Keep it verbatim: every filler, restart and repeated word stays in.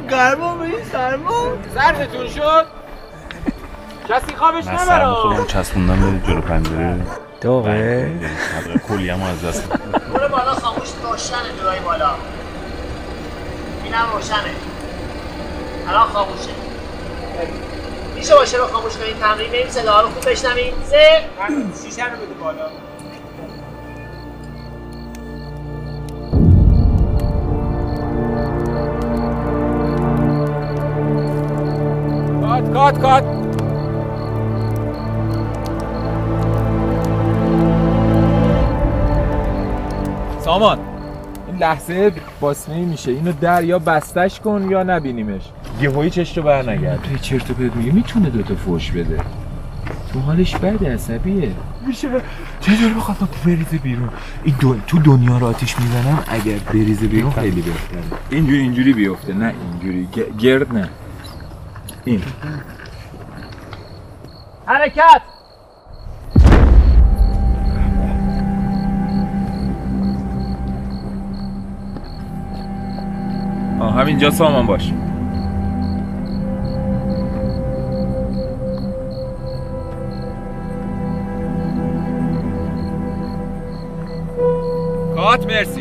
گرما به این سرما سردتون شد؟ کسی خوابش نبره. من سرما خودمو چسبوندم به جلو پنجره. داغه؟ کلی هم از دست برو بالا خاموش روشنه جلوی بالا. اینم روشنه. الان خاموشه. میشه باشه رو خاموش کنید تمرین بریم صدا رو خوب بشنوید. سه شیشه رو بده بالا. کات کات کات. سامان این لحظه باسمه‌ای میشه، اینو در یا بستش کن یا نبینیمش. یهویی چشتو بر نگرد. توی چرت و پرت میگه میتونه دوتا فوش بده. تو حالش بده، عصبیه. میشه چجوری بخواد بریزه بیرون؟ این دو... تو دنیا رو آتیش میزنن، اگر بریزه بیرون خیلی بهتره. اینجوری اینجوری بیفته، نه اینجوری گ... گرد نه. این حرکت. آه همینجا سامان باش. کات مرسی.